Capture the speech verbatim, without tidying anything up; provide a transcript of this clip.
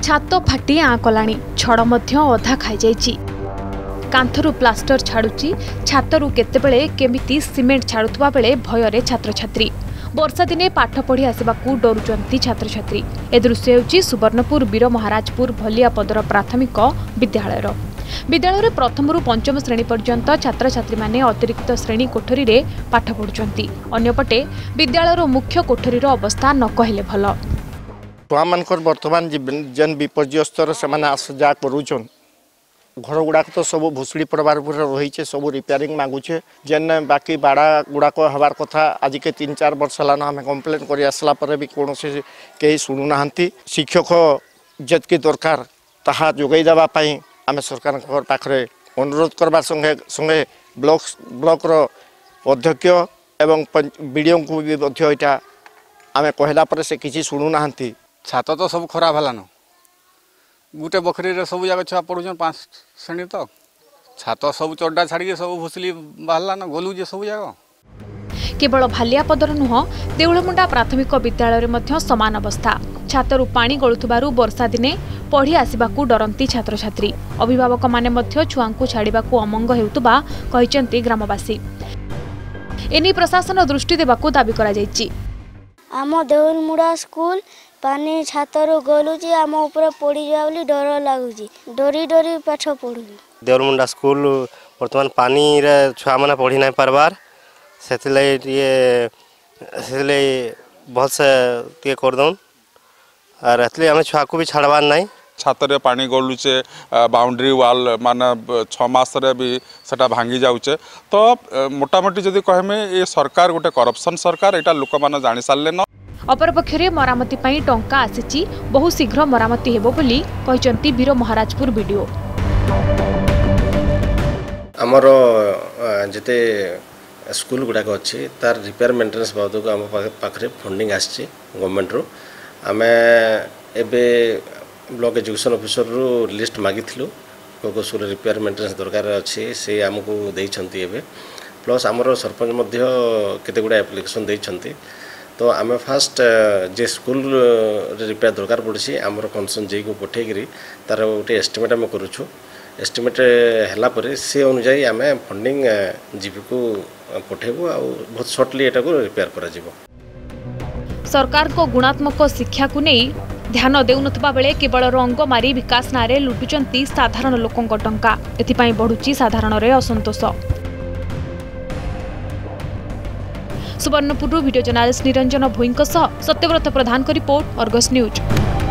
छात फाटी आँ कलाणी छड़ मध्य अधा खाई जाइछि। कांथरू प्लास्टर छाड़ुची छातरू केतेबेले केमिति सीमेंट छाड़ुथुवा बेले भୟରେ छात्र छात्री वर्षा दिने पाठ पढ़ी आसवाकू डरुचंती छात्र छात्री। ए दृश्य हेउची सुवर्णपुर वीर महाराजपुर भलियापदर प्राथमिक विद्यालयर। विद्यालय में प्रथम रु पंचम श्रेणी पर्यंत छात्र छात्री माने अतिरिक्त श्रेणी कोठरी रे पाठ पढ़ुचंती। अन्यपटे विद्यालयर मुख्य कोठरीर अवस्था न कहले भल। छुआ मानकर वर्तमान जेन विपर्यस्तर से आस जा करूचन घर गुड़ाक तो सब भुसुड़ी पड़बार रही सब रिपेयरिंग मांगुचे जेन बाकी बाड़ा गुड़ाक हबार कथा आज के तीन चार वर्ष है आम कम्प्लेन कर आसला भी कौन से कहीं शुणुना। शिक्षक जितकी दरकार ताहा जोगाई देवाई आम सरकार पाखे अनुरोध करवा संगे संगे ब्लॉक ब्लॉकर अध्यक्ष एवं बीडीओ को भी यहाँ आम कहला पर से किसी शुणुना। छात तो सब खराब है गोटे बखरी सब जगह छुआ पढ़ुन पाँच श्रेणी तक छात सब चड्डा छाड़ी सब भुसली बाहर ना गलुजे सब जगह। केवल भालियापदर नुह देउलमुंडा प्राथमिक विद्यालय में समान अवस्था। छातरू पानी गलुथुबारु वर्षा दिने पढ़ी आसवाकू डरंती छात्र छात्री। अभिभावक माने छुआंकू छाड़िबाकू अमंग हेउतुबा कहिसेंती ग्रामवासी। एनी प्रशासन दृष्टि देबाकू दाबी करा जायछि। आम देउलमुंडा स्कूल पानी छातर गलुची आम ऊपर पड़ी जा बोली डर लगुच डरी डरी पाठ पढ़ू। देउलमुंडा स्कूल वर्तमान पानी रे छुआ मैंने पढ़ी नहीं पार्बार से बहुत से टे करदौन और आम छुआ को भी छाड़बार नहीं। छातर पानी गलुचे बाउंड्री वाल माने छमास भी सेटा भांगी जाऊे तो मोटामोटी जदि कहमे ये सरकार गोटे करप्शन सरकार यहाँ लोक मैंने जानी सारे न। अपरपक्षे मरामती पई टंका आसीची बहु शीघ्र मरामती हेबो बोली कहिसंती वीर महाराजपुर वीडियो। आमर जिते स्कूल गुड़ाक अच्छी तार रिपेयर मेंटेनेंस बाबद को आम पाखे फंडिंग आसी गवर्नमेंट रु आम एबे ब्लॉक एजुकेशन ऑफिसर रु लिस्ट मागिथिलु को स्कूल रिपेयर मेंटेनेंस दरकार अच्छी से आमको देइछंती एबे प्लस आमर सरपंच मध्य केते गुडा एप्लिकेशन देइछंती तो आम फास्ट जे स्कूल रिपेयर दरकार पड़ी आमर कनसर्न जे को पठेकरी तार गोटे एस्टिमेट आम करूँ एस्टिमेट है से अनुजाई आम फंडिंग जीपी को पठेबू आ बहुत सर्टली एटा को रिपेयर करा जिवो। सरकार को गुणात्मक शिक्षा को नहीं ध्यान देउनथबा बेले केवल रंग मारी विकास नारे लुटुचंती साधारण लोकंक टंका। एथिपाई बढ़ुची साधारण रे असंतोष। सुवर्णपुर वीडियो जर्नलिस्ट निरंजन भोईंक सत्यव्रत प्रधान को रिपोर्ट अर्गस न्यूज।